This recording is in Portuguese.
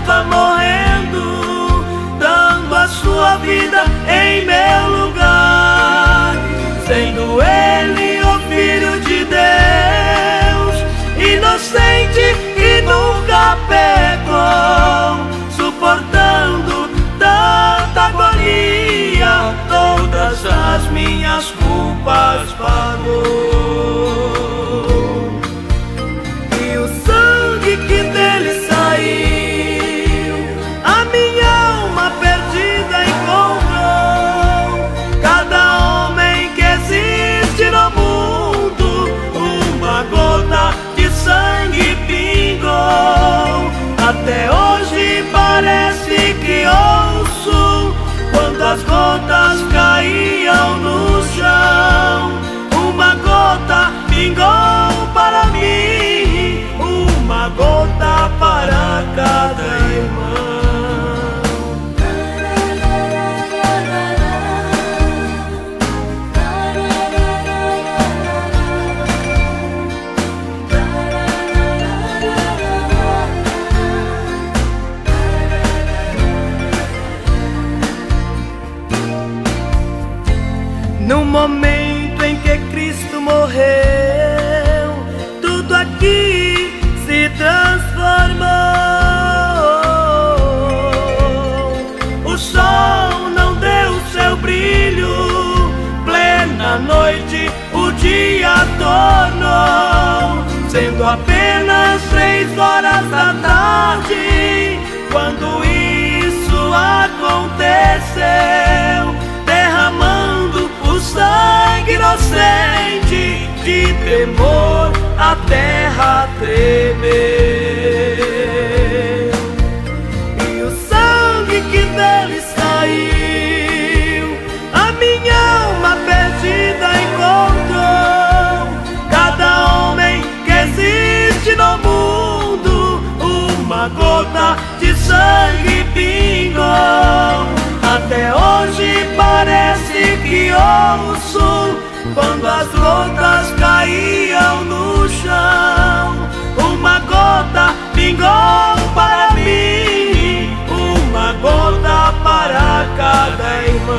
estava morrendo, dando a sua vida em meu lugar, sendo Ele o Filho de Deus, inocente e nunca pecou, suportando tanta agonia, todas as minhas culpas pagou. E o sangue que dele saiu, a minha alma perdida encontrou. Cada homem que existe no mundo, uma gota de sangue pingou. Até hoje parece que ouço quando as gotas caíam no chão. Uma gota pingou para mim, uma gota para cada irmão. No momento em que Cristo morreu, tudo aqui se transformou. O sol não deu seu brilho, plena noite o dia tornou, sendo apenas 3 horas da tarde quando isso aconteceu, derramando o sangue inocente. De temor a terra tremeu. E o sangue que dele saiu, a minha alma perdida encontrou. Cada homem que existe no mundo, uma gota de sangue pingou. Até hoje parece que ouço quando as gotas caíam no chão. Uma gota pingou para mim, uma gota para cada irmão.